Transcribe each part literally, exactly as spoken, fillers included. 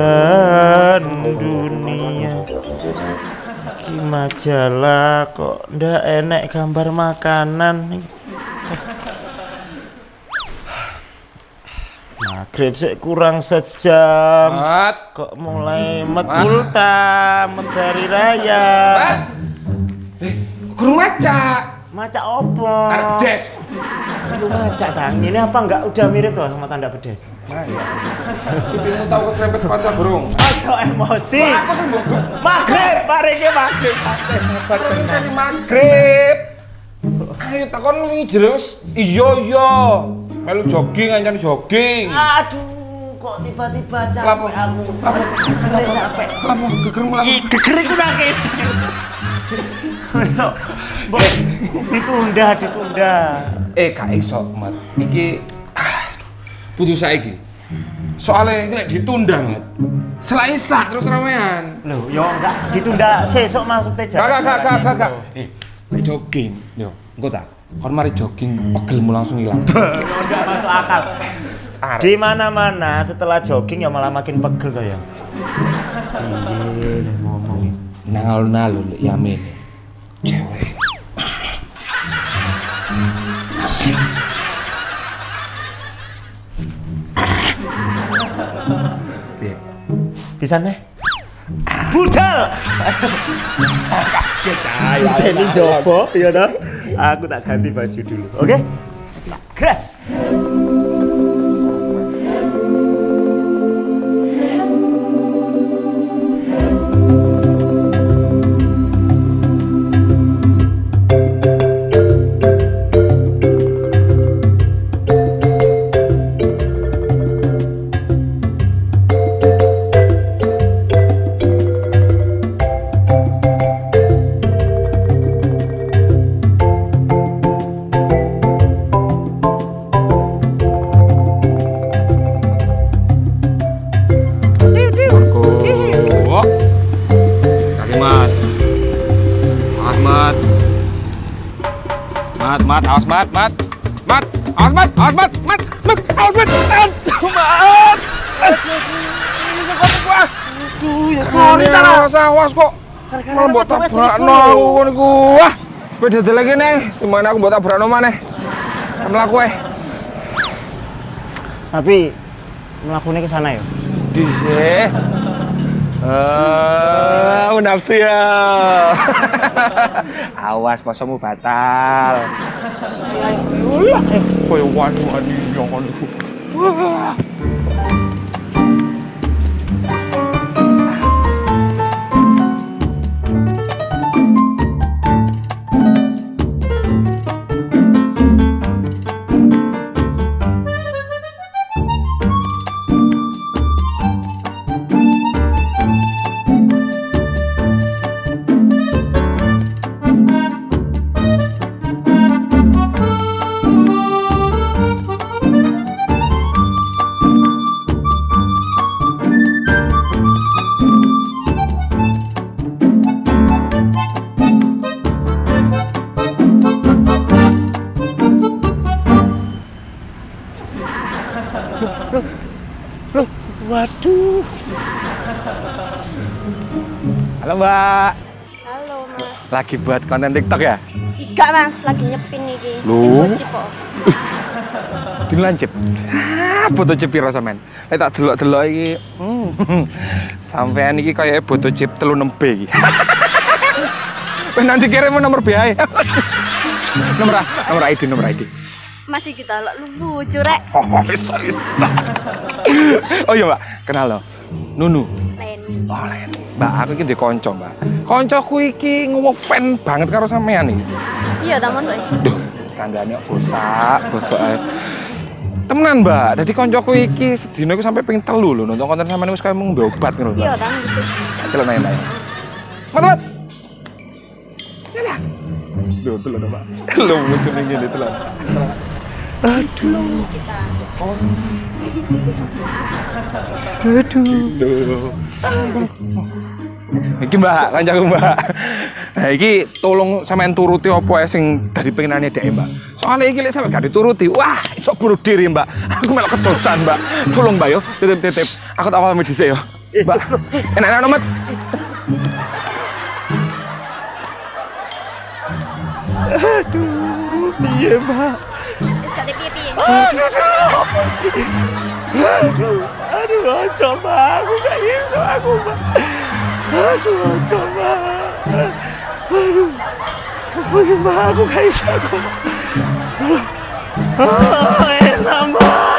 belahan dunia. Ki majalah kok ndak enek gambar makanan. Maghrib sik kurang sejam. Mat. Kok mulai metul ta Mentari Raya. Mat. Eh, guru maca. Maca opo? Bedes. Lu maca tang. Ini apa enggak udah mirip tuh sama tanda bedes? Nah, iya. Pipimu tahu keserempet sepatu burung. Aja emosi. Aku sing mbok. Maghrib, pareke maghrib. Santai sabar Kan maghrib. Ayo takon wingi jero wis iya iya. Melu jogging ancan jogging. Aduh, kok tiba-tiba capek Lapo? aku. Lapo? Kenapa capek? Kamu geger mulai. Ih, geger iku nang kene. Mbok ditunda, ditunda. Eh, gak iso, Mat. Iki aduh, putus saiki. Soale nek ditunda, Mat. Selaisak terus ramean. Loh, yo enggak ditunda sesuk maksudnya Gak gak gak gak gak. gak. Eh, nek jogging, yo, engko ta. Kon mari jogging, pegelmu langsung hilang. Enggak masuk akal. Di mana-mana setelah jogging ya malah makin pegel to ya. Iya, ngomong. Nalun-nalun Yamin. Cewek. Bisa nih? Budal! Kaget aja. Ini jopo, iya toh? Aku tak ganti baju dulu, oke? Gas! Mat, awas mat, mat, mat, awas mat, awas mat, mat, mat, awas mat, aduh mat, ini sekali gua, aduh ya sorry tanah, awas kok, malah buat tabrak nol, gua, beda lagi nih, gimana aku buat tabrak nol mana, melaku eh, tapi melakukannya ke sana ya, di sini. Ah, uh, nafsu ya. Awas posomu batal. Sayang. Eh, koyo wani-wani jangan itu. Wah. Waduh. Halo Mbak. Halo Mas. Lagi buat konten TikTok ya? Enggak Mas, lagi nyepin iki. Loh? Bocip kok. Dilancip. Ah, foto chip piro sampean? Nek tak delok-delok iki, hmm. Sampean iki kaya foto chip telu nembe iki. Wes nanti kirim nomor B A. Nomor nomor I D, nomor I D. Masih kita lek lucu rek. Oh, bisa bisa. Oh iya, Mbak. Kenal lo. Nunu. Leni. Oh, Leni. Mbak, aku iki ndek kanca, Mbak. Kancaku iki ngefan banget karo sampean iki. Iya, ta Mas. Duh, kandhane bosak, bosak ae. Temenan, Mbak. Dadi kancaku iki sedina iku sampe ping telu lho nonton konten sampean wis kaya mung obat ngono, Mbak. Iya, ta Mas. Delok nang nang. Mat. Ya. Lho, delok, Mbak. Lho, mungkin ngene delok. Aduh. Aduh. Iki Mbak, kancaku Mbak. Nah, iki tolong sampean turuti apa sing dadi pengenane dhek, Mbak. Soale iki lek sampe gak dituruti, wah iso bunuh diri, Mbak. Aku melok kedosan, Mbak. Tolong, Mbak yo, titip-titip. Aku tak pamit dhisik yo. Mbak, enak-enak Mat. Aduh, piye, Mbak? Wis gak piye-piye. Aduh, aduh, aduh, ojo, Mbak. Aku gak iso aku, Mbak. Aduh, ojo, Mbak. Aduh. Aduh, Mbak, aku gak iso aku, Mbak. Oh, enak, Mbak.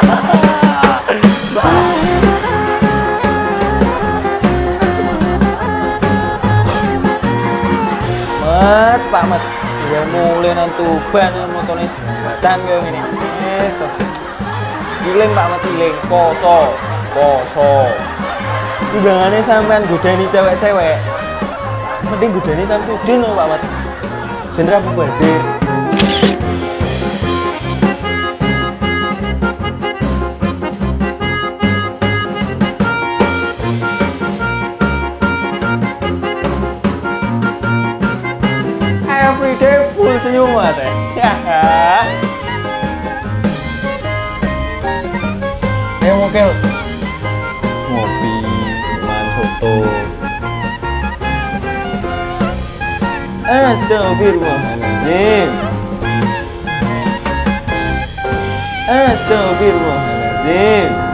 Mat, Pak Mat. Ya mulai nanti ban motornya jembatan kayak gini. Yes, toh. Iling Pak Mat, iling. Poso, poso. Timbangannya sampean godani cewek-cewek. Mending godani Samsudin loh Pak Mat. Bener apa bazir? Everyday full senyum Mas ya. Ayo mokel. Ngopi, makan soto. Astagfirullahaladzim. Astagfirullahaladzim.